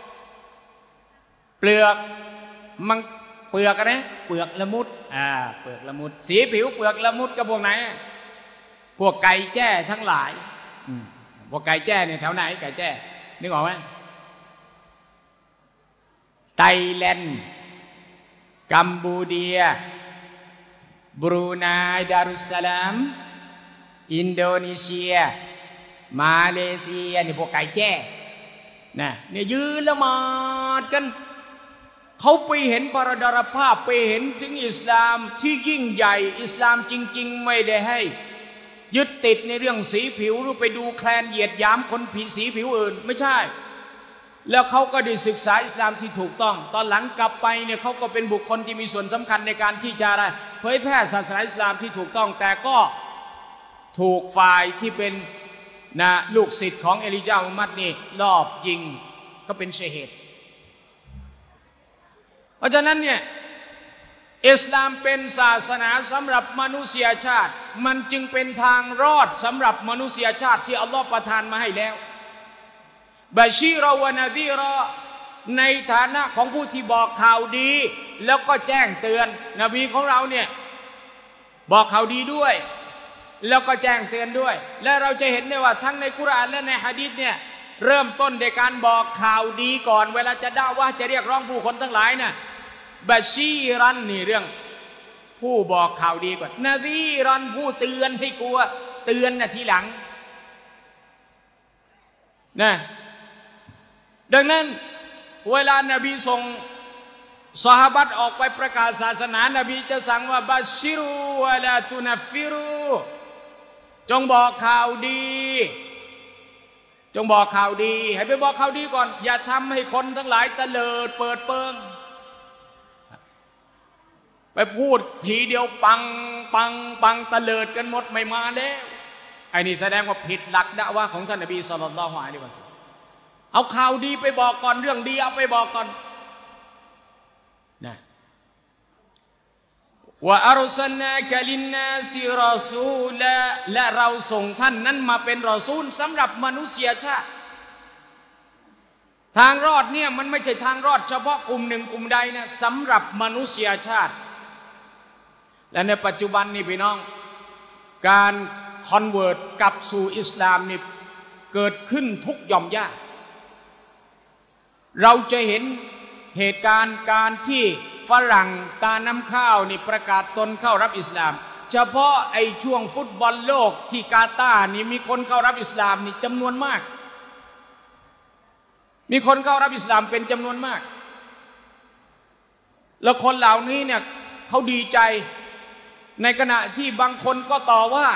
เปลือกมันเปลือกอะไรเปลือกละมุดเปลือกละมุดสีผิวเปลือกละมุดกับพวกไหนพวกไก่แจ้ทั้งหลายพวกไก่แจ้เนี่ยแถวไหนไก่แจ้นึกออกไหมไทยแลนด์กัมพูเดียบรูไนดารุสสลามอินโดนีเซียมาเลเซียนี่พวกไก่แจ้นะเนี่ยยืนละหมาดกันเขาไปเห็นปรดารภาพไปเห็นถึงอิสลามที่ยิ่งใหญ่อิสลามจริงๆไม่ได้ให้ยึดติดในเรื่องสีผิวหรือไปดูแคลนเหยียดหยามคนผิวสีผิวอื่นไม่ใช่แล้วเขาก็ได้ศึกษาอิสลามที่ถูกต้องตอนหลังกลับไปเนี่ยเขาก็เป็นบุคคลที่มีส่วนสำคัญในการที่จะเผยแพร่ศาสนาอิสลามที่ถูกต้องแต่ก็ถูกฝ่ายที่เป็นลูกศิษย์ของเอลิจามุฮัมมัดนี่ลอบยิงก็เป็นชะฮีดเพราะฉะนั้นเนี่ยอิสลามเป็นศาสนาสำหรับมนุษยชาติมันจึงเป็นทางรอดสำหรับมนุษยชาติที่อัลลอฮฺประทานมาให้แล้วบาชีรอวะนาดีรอในฐานะของผู้ที่บอกข่าวดีแล้วก็แจ้งเตือนนบีของเราเนี่ยบอกข่าวดีด้วยแล้วก็แจ้งเตือนด้วยและเราจะเห็นได้ว่าทั้งในกุรอานและในหะดีษเนี่ยเริ่มต้นในการบอกข่าวดีก่อนเวลาจะด่าว่าจะเรียกร้องผู้คนทั้งหลายน่ะบาชีรันนี่เรื่องผู้บอกข่าวดีก่อนนาดีรันผู้เตือนให้กลัวเตือนน่ะทีหลังนะดังนั้นเวลานบีส่งซอฮาบะห์ออกไปประกาศศาสนานบีจะสั่งว่าบาชิรูวะลาตุนัฟฟิรูจงบอกข่าวดีจงบอกข่าวดีให้ไปบอกข่าวดีก่อนอย่าทำให้คนทั้งหลายตะเลิดเปิดเปิงไปพูดทีเดียวปังตะเลิดกันหมดไม่มาแล้วไอ้นี่แสดงว่าผิดหลักดะวะห์ของท่านนบีศ็อลลัลลอฮุอะลัยฮิวะซัลลัมเอาข่าวดีไปบอกก่อนเรื่องดีเอาไปบอกก่อนนะว่าอัรสลนากะลินนาซิรอซูลและเราส่งท่านนั้นมาเป็นรอซูลสำหรับมนุษยชาติทางรอดเนี่ยมันไม่ใช่ทางรอดเฉพาะกลุ่มหนึ่งกลุ่มใดนะสำหรับมนุษยชาติและในปัจจุบันนี่พี่น้องการคอนเวิร์ตกลับสู่อิสลามนี่เกิดขึ้นทุกหย่อมย่าเราจะเห็นเหตุการณ์การที่ฝรั่งตาน้ำข้าวนี่ประกาศตนเข้ารับอิสลามเฉพาะไอ้ช่วงฟุตบอลโลกที่กาตาร์นี่มีคนเข้ารับอิสลามนี่จำนวนมากมีคนเข้ารับอิสลามเป็นจำนวนมากแล้วคนเหล่านี้เนี่ยเขาดีใจในขณะที่บางคนก็ต่อว่า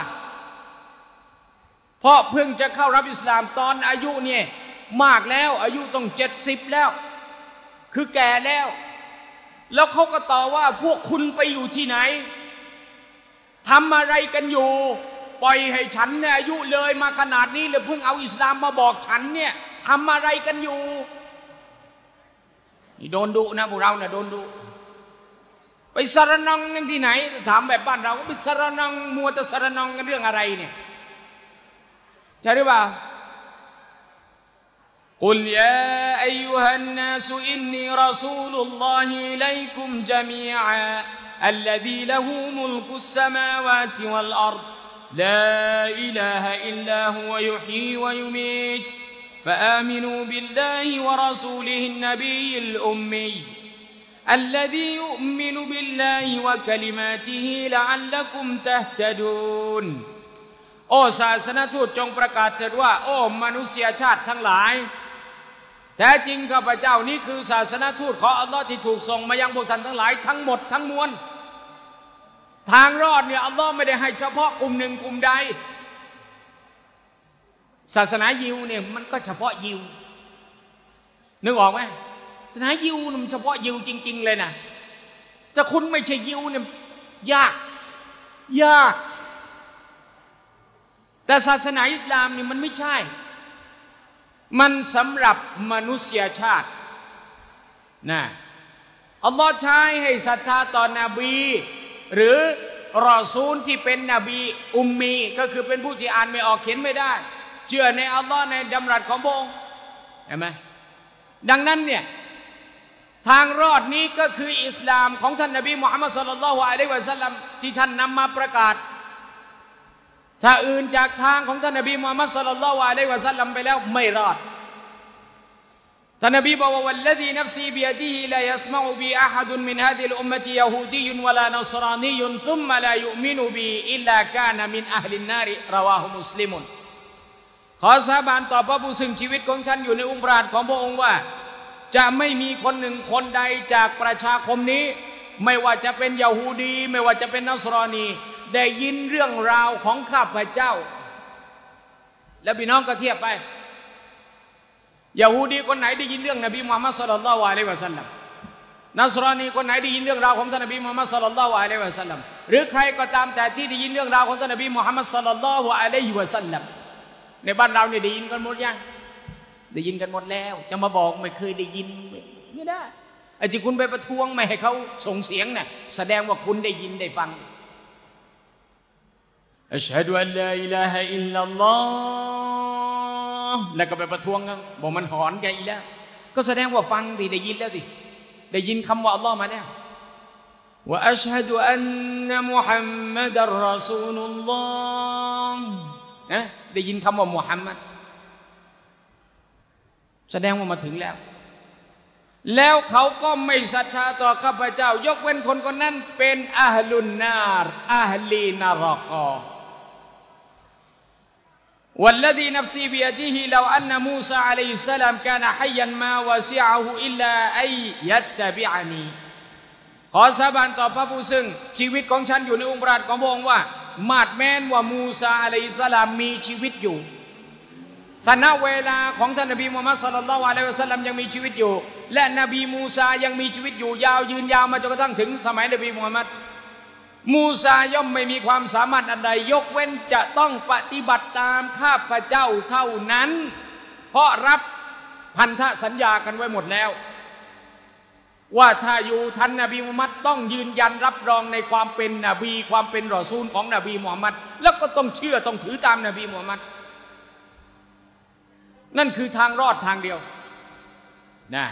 เพราะเพิ่งจะเข้ารับอิสลามตอนอายุเนี่ยมากแล้วอายุต้อง70แล้วคือแก่แล้วเขาก็ต่อว่าพวกคุณไปอยู่ที่ไหนทำอะไรกันอยู่ปล่อยให้ฉันเนี่ยอายุเลยมาขนาดนี้เลยเพิ่งเอาอิสลามมาบอกฉันเนี่ยทำอะไรกันอยู่นี่โดนดุนะพวกเราเนี่ยโดนดุไปสารนังกันที่ไหนถามแบบบ้านเราก็ไปสารนังมัวแต่สารนังกันเรื่องอะไรเนี่ยใช่หรือเปล่าقل يا أيها الناس إني رسول الله إليكم جميعا الذي له ملك السماوات والأرض لا إله إلا هو يحيي ويميت فآمنوا بالله ورسوله النبي الأمي الذي يؤمن بالله وكلماته لعلكم تهتدون โอ้ศาสนทูตจงประกาศเถิดว่าโอ้มนุษยชาติทั้งหลายแท้จริงข้าพเจ้านี้คือศาสนทูตของอัลลอฮ์ที่ถูกส่งมายังพวกท่านทั้งหลายทั้งหมดทั้งมวลทางรอดเนี่ยอัลลอฮ์ไม่ได้ให้เฉพาะกลุ่มหนึ่งกลุ่มใดศาสนายิวเนี่ยมันก็เฉพาะยิวนึกออกไหมศาสนายิวมันเฉพาะยิวจริงๆเลยนะจะคุณไม่ใช่ยิวเนี่ยยากแต่ศาสนาอิสลามนี่มันไม่ใช่มันสำหรับมนุษยชาตินะอัลลอฮ์ใช้ให้ศรัทธาต่อนบีหรือรอซูลที่เป็นนบีอุมมีก็คือเป็นผู้ที่อ่านไม่ออกเขียนไม่ได้เชื่อในอัลลอฮ์ในดำรัสของพระองค์เห็นไหมดังนั้นเนี่ยทางรอดนี้ก็คืออิสลามของท่านนบีมุฮัมมัดศ็อลลัลลอฮุอะลัยฮิวะซัลลัมที่ท่านนำมาประกาศถ้าอื่นจากทางของท่านนบีมุฮัมมัดศ็อลลัลลอฮุอะลัยฮิวะซัลลัมไปแล้วไม่รอดท่านนบีบอกว่าวัลลซีนัฟซีบิยะดิฮิลายัสมะอุบีอะฮัดุนมินฮาซิลอุมมะติยะฮูดียุนวะลานัศรานียุนซุมมะลายุมินุบีอิลลากานะมินอะฮลินนาริรอวาฮุมุสลิมุนขอสาบานต่อพระผู้ซึ่งชีวิตของฉันอยู่ในอุ้งปราณของพระองค์ว่าจะไม่มีคนหนึ่งคนใดจากประชาคมนี้ไม่ว่าจะเป็นยะฮูดีไม่ว่าจะเป็นนัสรอนีได้ยินเรื่องราวของข้าพเจ้าแล้วพี่น้องก็เทียบไปยะฮูดีคนไหนได้ยินเรื่องนบีมุฮัมมัดศ็อลลัลลอฮุอะลัยฮิวะซัลลัมนัสรอนีคนไหนได้ยินเรื่องราวของท่านนบีมุฮัมมัดศ็อลลัลลอฮุอะลัยฮิวะซัลลัมหรือใครก็ตามแต่ที่ได้ยินเรื่องราวของท่านนบีมุฮัมมัดศ็อลลัลลอฮุอะลัยฮิวะซัลลัมในบ้านเราเนี่ยได้ยินกันหมดยังได้ยินกันหมดแล้วจะมาบอกไม่เคยได้ยินไม่ได้ไอ้ที่คุณไปประท้วงไม่ให้เขาส่งเสียงเนี่ยแสดงว่าคุณได้ยินได้ฟังอัชฮะดุอัลลาอิลาฮะอิลลัลลอฮ์แล้วก็ไปประท้วงกันบอกมันหอนกันอีกแล้วก็แสดงว่าฟังดิได้ยินแล้วดิได้ยินคำว่าอัลลอฮ์มาแล้วว่าอัชฮะดุอันนะมุฮัมมัดอัรรอซูลุลลอฮ์นะได้ยินคำว่ามุฮัมมัดแสดงว่ามาถึงแล้วเขาก็ไม่ศรัทธาต่อข้าพเจ้ายกเว้นคนคนนั้นเป็นอะห์ลุนนารอะห์ลีนารอกอوالذي نفسي بيده لو أن موسى عليه السلام كان حيا ما وسعه إلا أن يتبعني ขอสาบานต่อพระผู้ซึ่งชีวิตของฉันอยู่ในองค์พระหัตถ์ของพระองค์ว่ามาดแม้นว่ามูซาอะลัยฮิสสลามมีชีวิตอยู่แต่ณเวลาของท่านนบีมุฮัมมัดศ็อลลัลลอฮุอะลัยฮิวะซัลลัมยังมีชีวิตอยู่และนบีมูซายังมีชีวิตอยู่ยาวยืนยาวมาจนกระทั่งถึงสมัยนบีมุฮัมมัดมูซาย่อมไม่มีความสามารถอันใดยกเว้นจะต้องปฏิบัติตามข้าพเจ้าเท่านั้นเพราะรับพันธสัญญากันไว้หมดแล้วว่าถ้าอยู่ท่านนบีมุฮัมมัดต้องยืนยันรับรองในความเป็นนบีความเป็นรอซูลของนบีมุฮัมมัดแล้วก็ต้องเชื่อต้องถือตามนบีมุฮัมมัดนั่นคือทางรอดทางเดียวนะ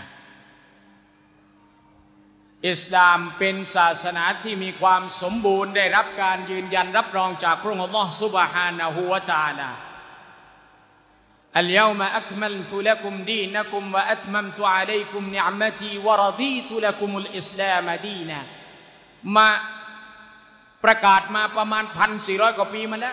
อิสลามเป็นศาสนาที่มีความสมบูรณ์ได้รับการยืนยันรับรองจากพระองค์อัลลอฮฺซุบฮานะฮูวะตะอาลาอัลยอมะอักมัลตุละกุมดีนะกุมวะอัตมัมตุอะลัยกุมนิอ์มะตีวะรฎีตุละกุมุลอิสลามดีนะมาประกาศมาประมาณ 1,400 กว่าปีมาแล้ว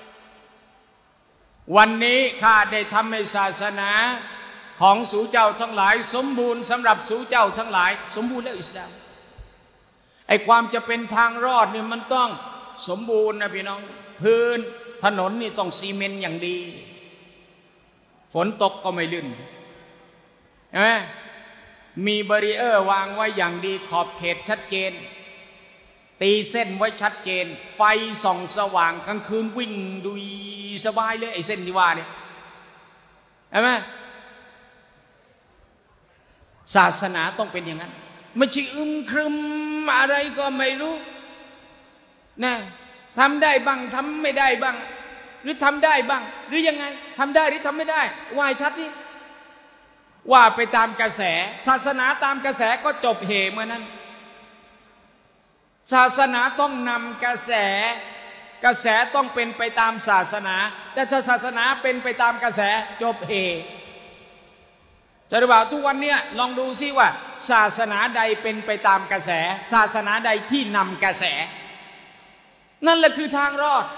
วันนี้ข้าได้ทำให้ศาสนาของสู่เจ้าทั้งหลายสมบูรณ์สำหรับสู่เจ้าทั้งหลายสมบูรณ์แล้วอิสลามไอ้ความจะเป็นทางรอดเนี่ยมันต้องสมบูรณ์นะพี่น้องพื้นถนนนี่ต้องซีเมนต์อย่างดีฝนตกก็ไม่ลื่นใช่ไหมมีบารีเออร์วางไว้อย่างดีขอบเขตชัดเจนตีเส้นไว้ชัดเจนไฟส่องสว่างกลางคืนวิ่งดุยสบายเลยไอ้เส้นที่ว่าเนี่ยใช่ไหมศาสนาต้องเป็นอย่างนั้นไม่ใช่ครึมอะไรก็ไม่รู้นะทำได้บ้างทำไม่ได้บ้างหรือทำได้บ้างหรือยังไงทำได้หรือทำไม่ได้ว่าชัดดิว่าไปตามกระแสศาสนาตามกระแสก็จบเหเมื่อนั้นศาสนาต้องนำกระแสต้องเป็นไปตามศาสนาแต่ถ้าศาสนาเป็นไปตามกระแสจบเหจะรู้ว่าทุกวันนี้ลองดูซิว่าศาสนาใดเป็นไปตามกระแสศาสนาใดที่นำกระแสนั่นแหละคือทางรอด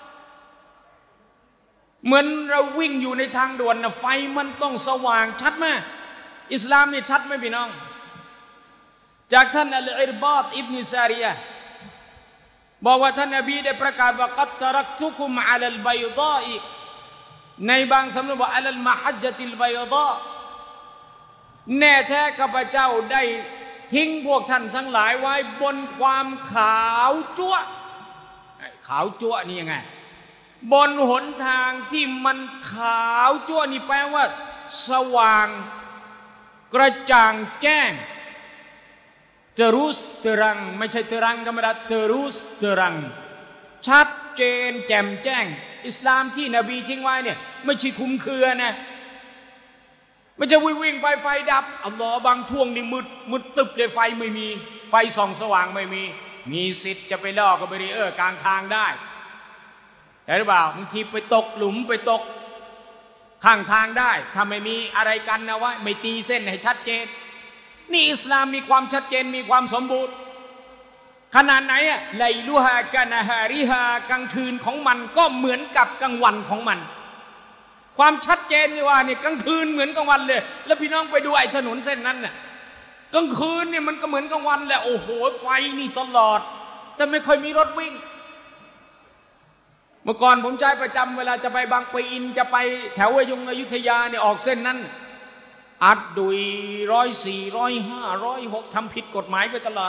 เหมือนเราวิ่งอยู่ในทางด่วนนะไฟมันต้องสว่างชัดมากอิสลามนี่ชัดไหมพี่น้องจากท่านอัลอิรบาตอิบนุซาริยะห์บอกว่าท่านนบีได้ประกาศว่ากัดตะรักทุกุมอะลัลบัยฎออิในบางสำนวนว่าอะลัลมะฮัจญะติลบัยฎอแน่แท้ข้าพเจ้าได้ทิ้งพวกท่านทั้งหลายไว้บนความขาวจั๊วขาวจั๊วนี่ยังไงบนหนทางที่มันขาวจั๊วนี่แปลว่าสว่างกระจ่างแจ้งterus terang ไม่ใช่ terang ธรรมดา terus terang ชัดเจนแจ่มแจ้งอิสลามที่นบีทิ้งไว้เนี่ยไม่ใช่คุมเครือนะไม่จะวิ่งไปไฟดับอัลลอฮ์บางช่วงนี่มืดตึบเลยไฟไม่มีไฟส่องสว่างไม่มีสิทธิ์จะไปล่อกับบารีเออร์กลางทางได้แต่หรือเปล่าบางทีไปตกหลุมไปตกข้างทางได้ถ้าไม่มีอะไรกันนะว่าไม่ตีเส้นให้ชัดเจนนี่อิสลามมีความชัดเจนมีความสมบูรณ์ขนาดไหนอะไลลุฮากะนะฮาริฮากลางคืนของมันก็เหมือนกับกลางวันของมันความชัดเจนที่ว่านี่กลางคืนเหมือนกลางวันเลยแล้วพี่น้องไปดูไอ้ถนนเส้นนั้นน่ะกลางคืนเนี่ยมันก็เหมือนกลางวันแหละโอ้โหไฟนี่ตลอดแต่ไม่ค่อยมีรถวิ่งเมื่อก่อนผมใช้ประจำเวลาจะไปบางปะอินจะไปแถวอยุธยาเนี่ยออกเส้นนั้นอัดดุย104 105 106ทำผิดกฎหมายไปตลอด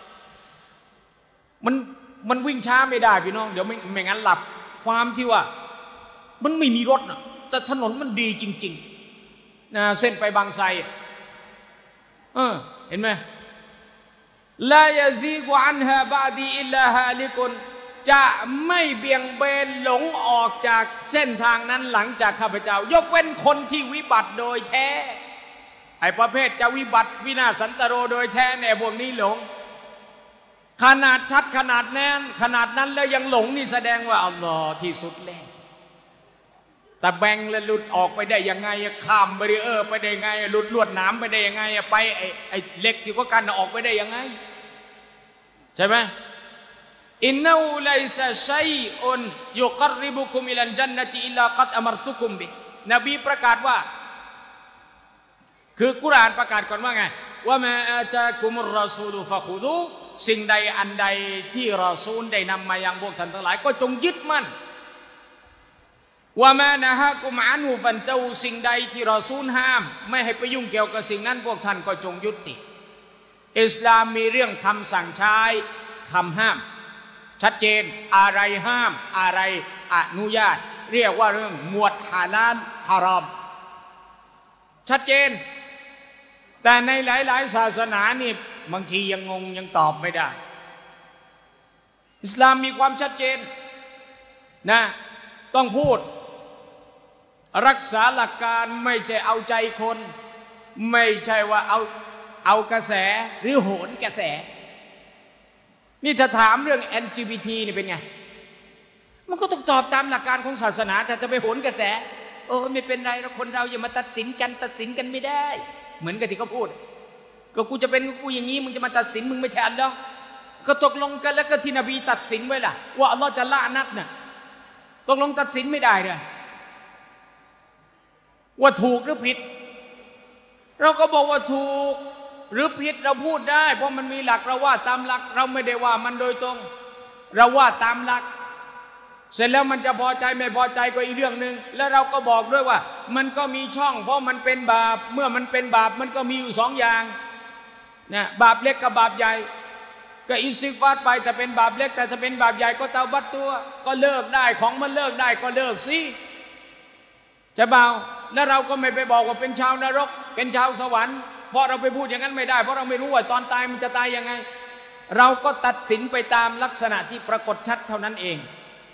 มันวิ่งช้าไม่ได้พี่น้องเดี๋ยวไม่งั้นหลับความที่ว่ามันไม่มีรถนะแต่ถนนมันดีจริงๆนะเส้นไปบางไทรเห็นไหมลายาซีกอันฮาบาดีอิลลาฮาลิกุนจะไม่เบี่ยงเบนหลงออกจากเส้นทางนั้นหลังจากข้าพเจ้ายกเว้นคนที่วิบัติโดยแท้ไอ้ประเภทจะวิบัติวินาศสันตโรโดยแท้เนี่ยพวกนี้หลงขนาดชัดขนาดนั้นแล้วยังหลงนี่แสดงว่าอัลลอฮ์ที่สุดแล้วแต่แบ่งและหลุดออกไปได้ยังไงข้ามบารีเออร์ไปได้ยังไงหลุดลวดหนามไปได้ยังไงไปไอ้เหล็กที่ก็กันออกไปได้ยังไงใช่ไหมอินนูไลซะชัยอุนยุกริบุคุมอิลันจันนติอิลลากัดอัมรตุคุมบินบีประกาศว่าคือกุรอานประกาศก่อนว่าไงว่ามาอาจากุมุรรอซูลฟะคุดูสิ่งใดอันใดที่รอซูลได้นำมายังพวกท่านทั้งหลายก็จงยึดมั่นว่ามานะฮะกุมอานูฟันเจ้าสิ่งใดที่รอซูลห้ามไม่ให้ไปยุ่งเกี่ยวกับสิ่งนั้นพวกท่านก็จงยุติอิสลามมีเรื่องคำสั่งใช้คำห้ามชัดเจนอะไรห้ามอะไรอนุญาตเรียกว่าเรื่องหมวดฮาลาลฮารอมชัดเจนแต่ในหลายๆศาสนานี่บางทียังงงยังตอบไม่ได้อิสลามมีความชัดเจนนะต้องพูดรักษาหลักการไม่ใช่เอาใจคนไม่ใช่ว่าเอากระแสหรือโหนกระแสนี่ถ้าถามเรื่อง LGBT นี่เป็นไงมันก็ต้องตอบตามหลักการของศาสนาแต่จะไปโหนกระแสโอ้ไม่เป็นไรเราคนเราอย่ามาตัดสินกันไม่ได้เหมือนกับที่เขาพูดก็กูจะเป็นกูอย่างนี้มึงจะมาตัดสินมึงไม่ใช่อัลลอฮ์ก็ตกลงกันแล้วก็ที่นบีตัดสินไว้ล่ะว่าอัลลอฮ์จะละนัดน่ะตกลงตัดสินไม่ได้เลยว่าถูกหรือผิดเราก็บอกว่าถูกหรือผิดเราพูดได้เพราะมันมีหลักเราว่าตามหลักเราไม่ได้ว่ามันโดยตรงเราว่าตามหลักเสร็จแล้วมันจะพอใจไม่พอใจก็อีกเรื่องนึงแล้วเราก็บอกด้วยว่ามันก็มีช่องเพราะมันเป็นบาปเมื่อมันเป็นบาปมันก็มีอยู่2อย่างนะบาปเล็กกับบาปใหญ่ก็อิสติฆฟารไปแต่เป็นบาปเล็กแต่ถ้าเป็นบาปใหญ่ก็เตาบัตตัวก็เลิกได้ของมันเลิกได้ก็เลิกสิจะเบาแล้วเราก็ไม่ไปบอกว่าเป็นชาวนรกเป็นชาวสวรรค์เพราะเราไปพูดอย่างนั้นไม่ได้เพราะเราไม่รู้ว่าตอนตายมันจะตายยังไงเราก็ตัดสินไปตามลักษณะที่ปรากฏชัดเท่านั้นเอง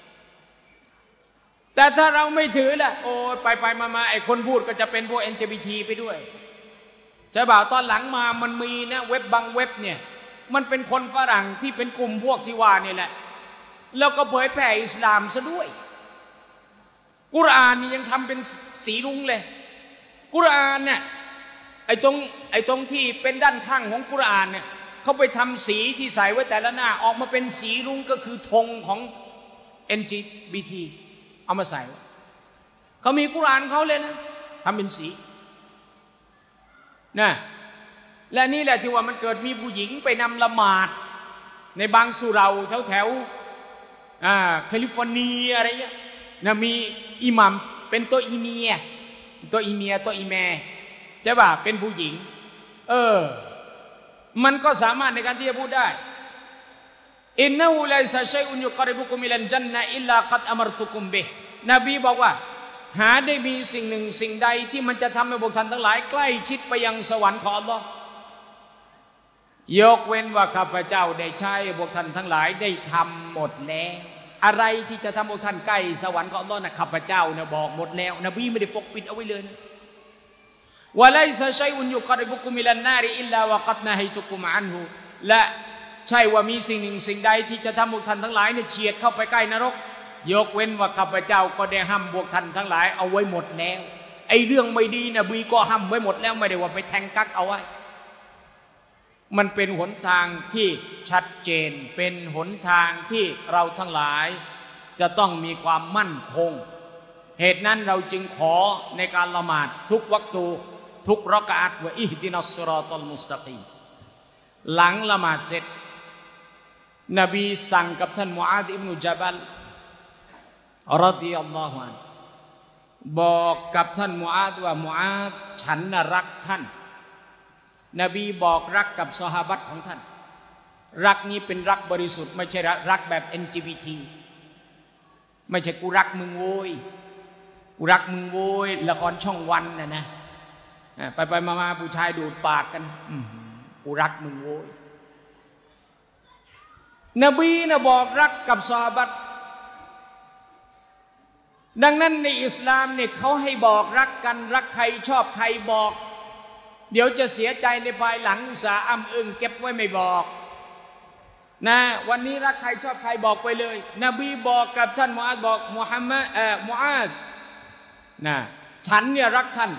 แต่ถ้าเราไม่ถือล่ะโอ้ไปมาไอ้คนพูดก็จะเป็นพวก LGBT ไปด้วยจะบ่าวตอนหลังมามันมีนะเว็บบางเว็บเนี่ยมันเป็นคนฝรั่งที่เป็นกลุ่มพวกที่ว่านี่แหละแล้วก็เผยแผ่อิสลามซะด้วยกุรอานนี่ยังทำเป็นสีรุ้งเลยกุรอานเนี่ยไอ้ตรงที่เป็นด้านข้างของกุรอานเนี่ยเขาไปทำสีที่ใส่ไว้แต่ละหน้าออกมาเป็นสีรุ้งก็คือธงของ LGBT เอามาใส่เขามีกุรอานเขาเลยนะทำเป็นสีนะและนี่แหละที่ว่ามันเกิดมีผู้หญิงไปนำละหมาดในบางสุเหร่าแถวแคลิฟอร์เนียอะไรเงี้ยนะมีอิหมัมเป็นตัวอีเมียตัวอีแม่ใช่ป่ะเป็นผู้หญิงมันก็สามารถในการที่จะพูดได้อินนูไลซะชัยอุนยุกริบุกุมิลันจันนะอิลลากัดอัมรตุกุมบินบีบอกว่าหาได้มีสิ่งหนึ่งสิ่งใดที่มันจะทำให้พวกท่านทั้งหลายใกล้ชิดไปยังสวรรค์ของอัลลอฮ์ยกเว้นว่าข้าพเจ้าได้ใช้พวกท่านทั้งหลายได้ทำหมดแล้วอะไรที่จะทำพวกท่านใกล้สวรรค์ของอัลลอฮ์นะข้าพเจ้าเนี่ยบอกหมดแล้วนบีไม่ได้ปกปิดเอาไว้เลยวะไลซะชัยอุนยุกริบุกุมิลันนาริอิลลาวะกัดนะฮิตุกุมอันฮุและใช่ว่ามีสิ่งหนึ่งสิ่งใดที่จะทำพวกท่านทั้งหลายเนี่ยเฉียดเข้าไปใกล้นรกยกเว้นว่าข้าพเจ้าก็ได้ห้ามพวกท่านทั้งหลายเอาไว้หมดแล้วไอ้เรื่องไม่ดีนบีก็ห้ามไว้หมดแล้วไม่ได้ว่าไปแทงกักเอาไว้มันเป็นหนทางที่ชัดเจนเป็นหนทางที่เราทั้งหลายจะต้องมีความมั่นคงเหตุนั้นเราจึงขอในการละหมาดทุกวักตูทุกรอกะอัตวะอิฮดินัสศิรอตัลมุสตะกีมหลังละหมาดเสร็จนบีสั่งกับท่านมุอาซ อิบนุญะบัลรอฎิยัลลอฮุอันฮุบอกกับท่านมุอาซว่ามุอาซฉันน่ะรักท่านนบีบอกรักกับซอฮาบะห์ของท่านรักนี้เป็นรักบริสุทธิ์ไม่ใช่รักแบบ LGBT ไม่ใช่กูรักมึงโวยกูรักมึงโวยละครช่องวันนะไปมาผู้ชายดูดปากกันกูรักมึงโวยนบีนะบอกรักกับซอฮาบะห์ดังนั้นในอิสลามเนี่ยเขาให้บอกรักกันรักใครชอบใครบอกเดี๋ยวจะเสียใจในภายหลังอุตส่าห์อ้ำอึ้งเก็บไว้ไม่บอกนะวันนี้รักใครชอบใครบอกไปเลยนบีบอกกับท่านมุอาซบอกมุอาซนะฉันเนี่ยรักท่าน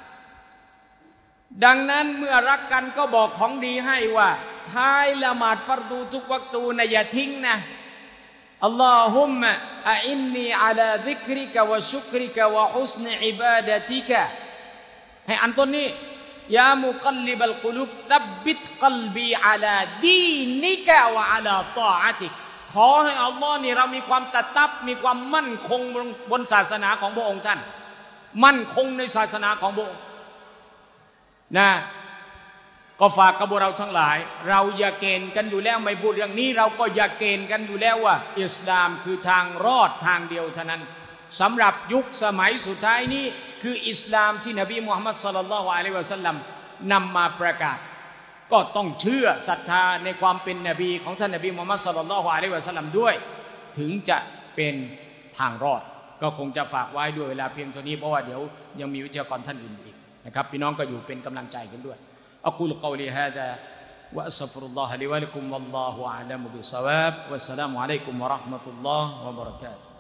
ดังนั้นเมื่อรักกันก็บอกของดีให้ว่าท้ายละหมาดฟัรดูทุกวักตูนะอย่าทิ้งนะอัลลอฮุมมะอินนีอะลาซิกริกะวะชุกริกะวะฮุสนอิบาดะติกะให้อันต้นนี้ยามุกัลลิบัลกุลูบตับบิตกัลบีอะลาดีนิกะวะอะลาตออะติกขอให้อัลลอฮ์นี่เรามีความตะตับมีความมั่นคงบนศาสนาของพระองค์ท่านมั่นคงในศาสนาของพระองค์นะก็ฝากกับพวกเราทั้งหลายเราอย่าเกณฑ์กันอยู่แล้วไม่พูดเรื่องนี้เราก็อย่าเกณฑ์กันอยู่แล้วว่าอิสลามคือทางรอดทางเดียวเท่านั้นสำหรับยุคสมัยสุดท้ายนี้คืออิสลามที่นบีมุฮัมมัดศ็อลลัลลอฮุอะลัยฮิวะซัลลัมนำมาประกาศก็ต้องเชื่อศรัทธาในความเป็นนบีของท่านนบีมุฮัมมัดศ็อลลัลลอฮุอะลัยฮิวะซัลลัมด้วยถึงจะเป็นทางรอดก็คงจะฝากไว้ด้วยเวลาเพียงเท่านี้เพราะว่าเดี๋ยวยังมีวิทยากรท่านอื่นอีกนะครับพี่น้องก็อยู่เป็นกำลังใจกันด้วยأقول قولي هذا وأستغفر الله لي ولكم والله أعلم بالصواب والسلام عليكم ورحمة الله وبركاته